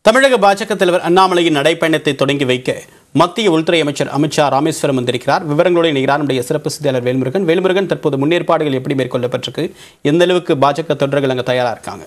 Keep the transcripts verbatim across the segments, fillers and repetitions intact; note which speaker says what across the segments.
Speaker 1: தமிழக பாஜக தலைவர் அண்ணாமலையின் நடைப்பயணத்தை தொடங்கி வைக்க மத்திய உள்துறை அமைச்சர் அமித் ஷா ராமேஸ்வரம் வந்திருக்கிறார். விவரங்களோடு இணைகிறார் நம்முடைய சிறப்பு செய்தியாளர் வேல்முருகன். வேல்முருகன், தற்போது முன்னேற்பாடுகள் எப்படி மேற்கொள்ளப்பட்டிருக்கு? எந்த அளவுக்கு பாஜக தொண்டர்கள் அங்கே தயாரா இருக்காங்க?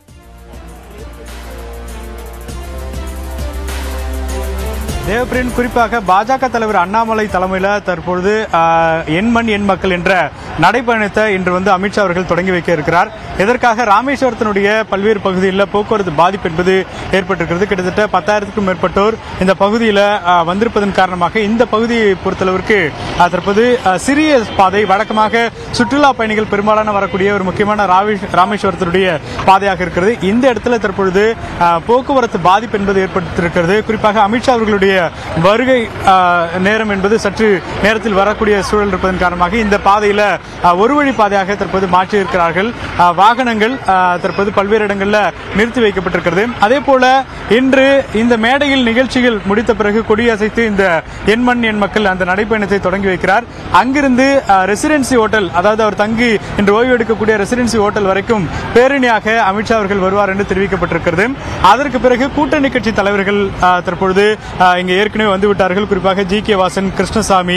Speaker 2: தேவபிரியன், குறிப்பாக பாஜக தலைவர் அண்ணாமலை தலைமையில் தற்பொழுது என் மண் என் மக்கள் என்ற நடைபயணத்தை இன்று வந்து அமித்ஷா அவர்கள் தொடங்கி வைக்க இருக்கிறார். இதற்காக ராமேஸ்வரத்தினுடைய பல்வேறு பகுதிகளில் போக்குவரத்து பாதிப்பு என்பது ஏற்பட்டிருக்கிறது. கிட்டத்தட்ட பத்தாயிரத்துக்கும் மேற்பட்டோர் இந்த பகுதியில் வந்திருப்பதன் காரணமாக இந்த பகுதியை பொறுத்தளவிற்கு தற்போது சிறிய பாதை, வழக்கமாக சுற்றுலா பயணிகள் பெரும்பாலான வரக்கூடிய ஒரு முக்கியமான ராமேஸ்வரத்தினுடைய பாதையாக இருக்கிறது. இந்த இடத்துல தற்பொழுது போக்குவரத்து பாதிப்பு என்பது ஏற்பட்டிருக்கிறது. குறிப்பாக அமித்ஷா அவர்களுடைய வருகை நேரம் என்பது சற்று நேரத்தில் வரக்கூடிய சூழல் இருப்பதன் காரணமாக இந்த பாதையில் ஒரு வழி பாதையாக தற்போது மாற்றியிருக்கிறார்கள். வாகனங்கள் தற்போது பல்வேறு இடங்களில் நிறுத்தி வைக்கப்பட்டிருக்கிறது. அதே போல இன்று இந்த மேடையில் நிகழ்ச்சிகள் முடித்த பிறகு கொடியசைத்து இந்த என் மண் என் மக்கள் அந்த நடைப்பயணத்தை தொடங்கி வைக்கிறார். அங்கிருந்து ரெசிடென்சி ஹோட்டல், அதாவது அவர் தங்கி இன்று ஓய்வு எடுக்கக்கூடிய ரெசிடென்சி ஹோட்டல் வரைக்கும் பேரணியாக அமித்ஷா அவர்கள் வருவார் என்று தெரிவிக்கப்பட்டிருக்கிறது. அதற்கு பிறகு கூட்டணி கட்சி தலைவர்கள் தற்பொழுது இங்கே ஏற்கனவே வந்துவிட்டார்கள். குறிப்பாக ஜி கே வாசன், கிருஷ்ணசாமி,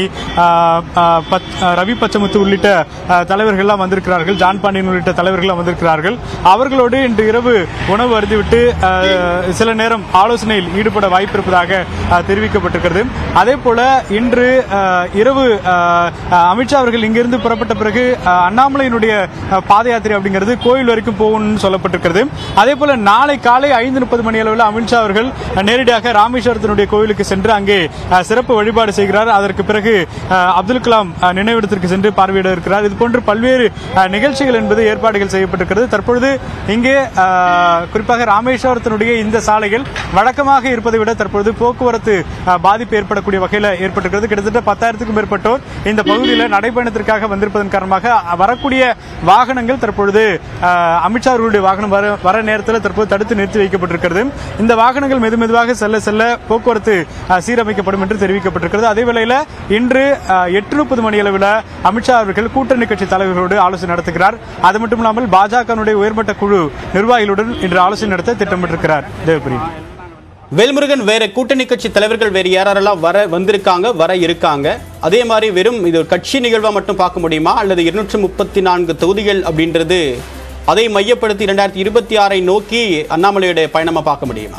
Speaker 2: ரவி பச்சமுத்து உள்ளிட்ட தலைவர்கள்லாம் வந்திருக்கிறார்கள். ஜான் பாண்டியன் உள்ளிட்ட தலைவர்கள்லாம் வந்திருக்கிறார்கள். அவர்களோடு இன்று இரவு உணவு அருந்திவிட்டு சில நேரம் ஆலோசனையில் ஈடுபட வாய்ப்பு இருப்பதாக தெரிவிக்கப்பட்டிருக்கிறது. அதே போல இன்று இரவு அமித்ஷா அவர்கள் இங்கிருந்து புறப்பட்ட பிறகு அண்ணாமலையினுடைய பாத யாத்திரை அப்படிங்கிறது கோயில் வரைக்கும் போகணும்னு சொல்லப்பட்டிருக்கிறது. அதே போல நாளை காலை ஐந்து முப்பது மணி அளவில் அமித்ஷா அவர்கள் நேரடியாக ராமேஸ்வரத்தினுடைய கோயிலுக்கு சென்று அங்கே சிறப்பு வழிபாடு செய்கிறார். அதற்கு பிறகு அப்துல் கலாம் நினைவிடத்திற்கு சென்று பார்வையிட இருக்கிறார். இதுபோன்று பல்வேறு நிகழ்ச்சிகள் என்பது ஏற்பாடுகள் செய்யப்பட்டிருக்கிறது. தற்பொழுது இங்கே குறிப்பாக ராமேஸ்வரத்தினுடைய இந்த சாலைகள் வழக்கமாக இருப்பதை விட தற்பொழுது போக்குவரத்து பாதிப்பு ஏற்படக்கூடிய வகையில் ஏற்பட்டிருக்கிறது. கிட்டத்தட்ட பத்தாயிரத்துக்கும் மேற்பட்டோர் இந்த பகுதியில் நடைபயணத்திற்காக வந்திருப்பதன் காரணமாக வரக்கூடிய வாகனங்கள் தற்பொழுது அமித்ஷா அவர்களுடைய வாகனம் வர வர நேரத்தில் தற்போது தடுத்து நிறுத்தி வைக்கப்பட்டிருக்கிறது. இந்த வாகனங்கள் மெது மெதுவாக செல்ல செல்ல போக்குவரத்து சீரமைக்கப்படும் என்று தெரிவிக்கப்பட்டிருக்கிறது. அதே வேளையில் இன்று எட்டு முப்பது மணி அளவில் அமித்ஷா அவர்கள் கூட்டணி கட்சி தலைவர்களோடு ஆலோசனை நடத்துகிறார். அது மட்டும் இல்லாமல் பாஜகவுடைய உயர்மட்ட குழு நிர்வாகிகளுடன் இன்று ஆலோசனை நடத்த திட்டமிட்டிருக்கிறார். தேவபிரியன்.
Speaker 1: வேல்முருகன், வேற கூட்டணி கட்சி தலைவர்கள் வேறு யாரெல்லாம் வர வந்திருக்காங்க, வர இருக்காங்க? அதே மாதிரி வெறும் இது கட்சி நிகழ்வா மட்டும் பார்க்க முடியுமா, அல்லது இருநூற்று முப்பத்தி நான்கு தொகுதிகள் அப்படின்றது அதை மையப்படுத்தி இரண்டாயிரத்தி இருபத்தி ஆறை நோக்கி அண்ணாமலையுடைய பயணமா பார்க்க முடியுமா?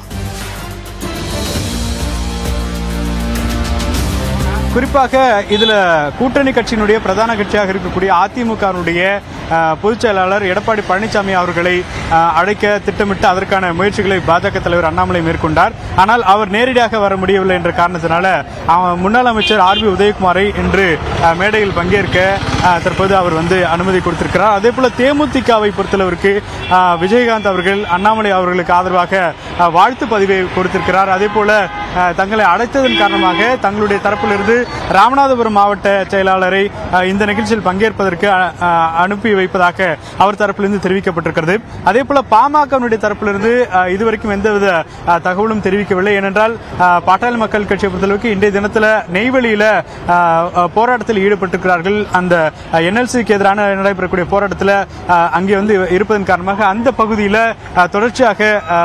Speaker 2: குறிப்பாக இதுல கூட்டணி கட்சியினுடைய பிரதான கட்சியாக இருக்கக்கூடிய அதிமுகவுடைய பொதுச் செயலாளர் எடப்பாடி பழனிசாமி அவர்களை அழைக்க திட்டமிட்டு அதற்கான முயற்சிகளை பாஜக தலைவர் அண்ணாமலை மேற்கொண்டார். ஆனால் அவர் நேரடியாக வர முடியவில்லை என்ற காரணத்தினால முன்னாள் அமைச்சர் ஆர் பி உதயகுமாரை இன்று மேடையில் பங்கேற்க தற்போது அவர் வந்து அனுமதி கொடுத்திருக்கிறார். அதே போல தேமுதிகவை பொறுத்தளவிற்கு விஜயகாந்த் அவர்கள் அண்ணாமலை அவர்களுக்கு ஆதரவாக வாழ்த்து பதிவை கொடுத்திருக்கிறார். அதே போல தங்களை அழைத்ததன் காரணமாக தங்களுடைய தரப்பிலிருந்து ராமநாதபுரம் மாவட்ட செயலாளரை இந்த நிகழ்ச்சியில் பங்கேற்பதற்கு அனுப்பி வைப்பதாக அவர் தரப்பிலிருந்து தெரிவிக்கப்பட்டிருக்கிறது. அதே போல பாமகவினுடைய தரப்பிலிருந்து இதுவரைக்கும் எந்தவித தகவலும் தெரிவிக்கவில்லை. ஏனென்றால் பாட்டாளி மக்கள் கட்சியை பொறுத்தளவுக்கு இன்றைய தினத்தில் நெய்வேலியில போராட்டத்தில் ஈடுபட்டிருக்கிறார்கள். அந்த என்எல்சிக்கு எதிரான நடைபெறக்கூடிய போராட்டத்தில் அங்கே வந்து இருப்பதன் காரணமாக அந்த பகுதியில் தொடர்ச்சியாக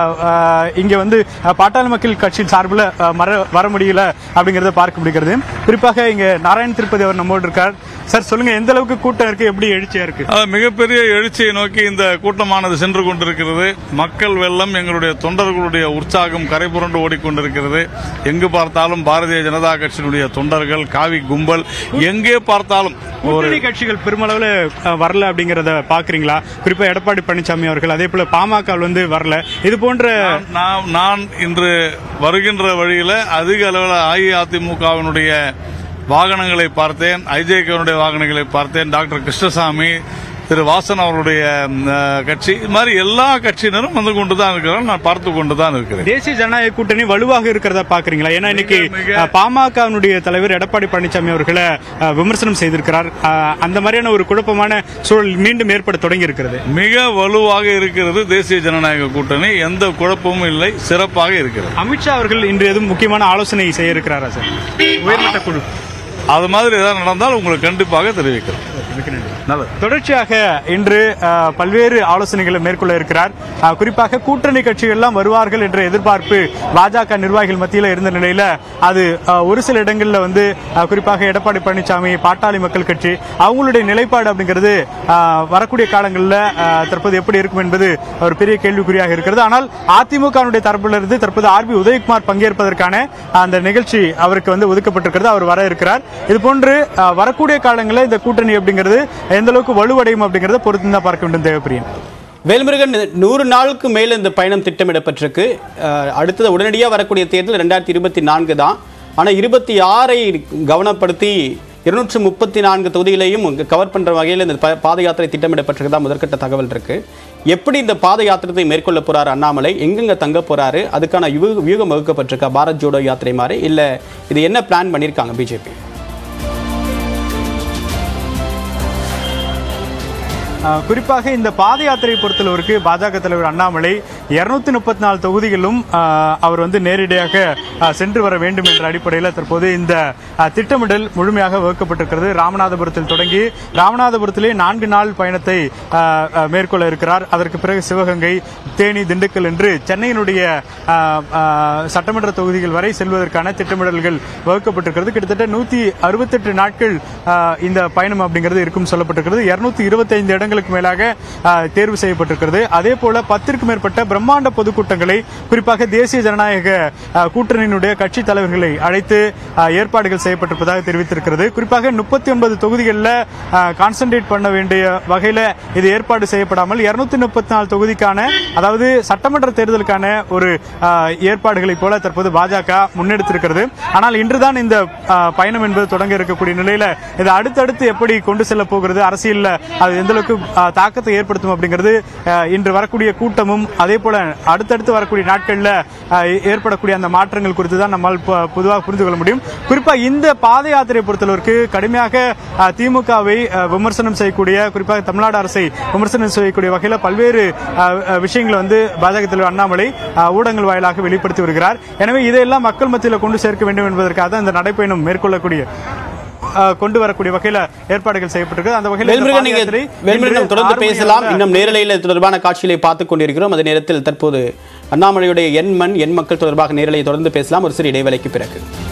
Speaker 2: இங்கே வந்து பாட்டாளி மக்கள் கட்சியின் சார்பில் வர முடியல அப்படிங்கிறத பார்க்க முடிகிறது. குறிப்பாக இங்க நாராயண திருப்பதி அவர் நம்மோடு இருக்கார். சார், சொல்லுங்க, எந்த அளவுக்கு கூட்டம் இருக்கு, எப்படி எழுச்சியா இருக்கு?
Speaker 3: மிகப்பெரிய எழுச்சியை நோக்கி இந்த கூட்டமானது சென்று கொண்டிருக்கிறது. மக்கள் வெள்ளம், எங்களுடைய தொண்டர்களுடைய உற்சாகம் கரைபுரண்டு ஓடிக்கொண்டிருக்கிறது. எங்கு பார்த்தாலும் பாரதிய ஜனதா கட்சியினுடைய தொண்டர்கள், காவி கும்பல், எங்கே பார்த்தாலும்
Speaker 2: கூட்டணி கட்சிகள் பெருமளவில் வரல அப்படிங்கறத பாக்குறீங்களா? குறிப்பா எடப்பாடி பழனிசாமி அவர்கள், அதே போல பாமக வந்து வரல. இது போன்ற
Speaker 3: நான் இன்று வருகின்ற வழியில அதிக அளவில் அஇஅதிமுகவினுடைய வாகனங்களை பார்த்தேன், ஐஜேகேனுடைய வாகனங்களை பார்த்தேன், டாக்டர் கிருஷ்ணசாமி, திரு வாசன் அவருடைய கட்சி, இது மாதிரி எல்லா கட்சியினரும் வந்து கொண்டுதான் இருக்கிறார். நான் பார்த்து கொண்டுதான் இருக்கிறேன்.
Speaker 2: தேசிய ஜனநாயக கூட்டணி வலுவாக இருக்கிறதா பாக்குறீங்களா? ஏன்னா இன்னைக்கு பாமகவினுடைய தலைவர் எடப்பாடி பழனிசாமி அவர்களை விமர்சனம் செய்திருக்கிறார். அந்த மாதிரியான ஒரு குழப்பமான சூழல் மீண்டும் ஏற்பட தொடங்கி இருக்கிறது.
Speaker 3: மிக வலுவாக இருக்கிறது தேசிய ஜனநாயக கூட்டணி. எந்த குழப்பமும் இல்லை, சிறப்பாக இருக்கிறது.
Speaker 2: அமித்ஷா அவர்கள் இன்று எதுவும் முக்கியமான ஆலோசனை செய்ய இருக்கிறாரா சார்? உயர்மட்ட குழு
Speaker 3: அது மாதிரி ஏதாவது நடந்தால் உங்களுக்கு கண்டிப்பாக தெரிவிக்கிறோம்.
Speaker 2: தொடர்ச்சியாக இன்று பல்வேறு ஆலோசனைகளை மேற்கொள்ள இருக்கிறார். குறிப்பாக கூட்டணி கட்சிகள் எல்லாம் வருவார்கள் என்ற எதிர்பார்ப்பு பாஜக நிர்வாகிகள் மத்தியில் இருந்த நிலையில அது ஒரு சில இடங்களில் வந்து குறிப்பாக எடப்பாடி பழனிசாமி, பாட்டாளி மக்கள் கட்சி அவங்களுடைய நிலைப்பாடு அப்படிங்கிறது வரக்கூடிய காலங்களில் தற்போது எப்படி இருக்கும் என்பது ஒரு பெரிய கேள்விக்குறியாக இருக்கிறது. ஆனால் அதிமுகவுடைய தரப்பிலிருந்து தற்போது ஆர் பி உதயகுமார் பங்கேற்பதற்கான அந்த நிகழ்ச்சி அவருக்கு வந்து ஒதுக்கப்பட்டிருக்கிறது. அவர் வர இருக்கிறார். இதுபோன்று வரக்கூடிய காலங்களில் இந்த கூட்டணி அப்படிங்கிறது எந்த அளவுக்கு வலுவடையும் அப்படிங்கறத பொறுத்து தான் பார்க்க வேண்டும். தேவப்பிரியன்,
Speaker 1: வேல்முருகன், நூறு நாளுக்கு மேல இந்த பயணம் திட்டமிடப்பட்டிருக்கு. அடுத்தது உடனடியாக வரக்கூடிய தேர்தல் ரெண்டாயிரத்தி இருபத்தி நான்கு தான். ஆனால் இருபத்தி ஆறை கவனப்படுத்தி இருநூற்று முப்பத்தி நான்கு தொகுதிகளையும் கவர் பண்ற வகையில் இந்த பாத யாத்திரை திட்டமிடப்பட்டிருக்கதா முதற்கட்ட தகவல் இருக்கு. எப்படி இந்த பாத யாத்திரத்தை மேற்கொள்ள போறாரு அண்ணாமலை, எங்கெங்க தங்க போறாரு, அதுக்கான வியூகம் வகுக்கப்பட்டிருக்கா பாரத் ஜோடோ யாத்திரை மாதிரி, இல்ல இது என்ன பிளான் பண்ணியிருக்காங்க பிஜேபி?
Speaker 2: குறிப்பாக இந்த பாத யாத்திரையை பொறுத்தளவிற்கு பாஜக தலைவர் அண்ணாமலை இருநூத்தி முப்பத்தி நாலு தொகுதிகளும் அவர் வந்து நேரடியாக சென்று வர வேண்டும் என்ற அடிப்படையில் தற்போது இந்த திட்டமிடல் முழுமையாக வகுக்கப்பட்டிருக்கிறது. ராமநாதபுரத்தில் தொடங்கி ராமநாதபுரத்திலே நான்கு நாள் பயணத்தை மேற்கொள்ள இருக்கிறார். அதற்கு பிறகு சிவகங்கை, தேனி, திண்டுக்கல் என்று சென்னையினுடைய சட்டமன்ற தொகுதிகள் வரை செல்வதற்கான திட்டமிடல்கள் வகுக்கப்பட்டிருக்கிறது. கிட்டத்தட்ட நூத்தி அறுபத்தி எட்டு நாட்கள் இந்த பயணம் அப்படிங்கிறது இருக்கும் சொல்லப்பட்டிருக்கிறது. இருநூத்தி இருபத்தி ஐந்து இடங்கள் மேலாக தேர்வு செய்யப்பட்டிருக்கிறது. அதே போல பத்திற்கும் மேற்பட்ட பிரம்மாண்ட பொதுக்கூட்டங்களை குறிப்பாக தேசிய ஜனநாயக கூட்டணியினுடைய கட்சி தலைவர்களை அழைத்து ஏற்பாடுகள் செய்யப்பட்டிருப்பதாக தெரிவித்திருக்கிறது. குறிப்பாக முப்பத்தி ஒன்பது தொகுதிகளில் கான்சென்ட்ரேட் பண்ண வேண்டிய வகையில் இது ஏற்பாடு செய்யப்படாமல் இருநூத்தி முப்பத்தி நாலு தொகுதிக்கான அதாவது சட்டமன்ற தேர்தலுக்கான ஒரு ஏற்பாடுகளை போல தற்போது பாஜக முன்னெடுத்திருக்கிறது. ஆனால் இன்றுதான் இந்த பயணம் என்பது தொடங்க இருக்கக்கூடிய நிலையில இது அடுத்தடுத்து எப்படி கொண்டு செல்ல போகிறது, அரசியல் அது எந்த அளவுக்கு தாக்கத்தை ஏற்படுத்தும் அப்படிங்கிறது இன்று வரக்கூடிய கூட்டமும் அதே போல அடுத்தடுத்து வரக்கூடிய நாட்களில் ஏற்படக்கூடிய அந்த மாற்றங்கள் குறித்து தான் நம்மால் பொதுவாக புரிந்து கொள்ள முடியும். குறிப்பாக இந்த பாத யாத்திரையை பொறுத்தளவிற்கு கடுமையாக திமுகவை விமர்சனம் செய்யக்கூடிய, குறிப்பாக தமிழ்நாடு அரசை விமர்சனம் செய்யக்கூடிய வகையில் பல்வேறு விஷயங்களை வந்து பாஜக தலைவர் அண்ணாமலை ஊடகங்கள் வாயிலாக வெளிப்படுத்தி வருகிறார். எனவே இதையெல்லாம் மக்கள் மத்தியில் கொண்டு சேர்க்க வேண்டும் என்பதற்காக இந்த நடைப்பயணம் மேற்கொள்ளக்கூடிய கொண்டு வரக்கூடிய வகையில் ஏற்பாடுகள் செய்யப்பட்டிருக்கு. அந்த வகையில்
Speaker 1: தொடர்ந்து பேசலாம். இன்னும் நேரலையில் தொடர்பான காட்சிகளை பார்த்துக் கொண்டிருக்கிறோம். அதே நேரத்தில் தற்போது அண்ணாமலையுடைய எண் மண் எண் மக்கள் தொடர்பாக நேரலையை தொடர்ந்து பேசலாம் ஒரு சிறு இடைவேளைக்கு பிறகு.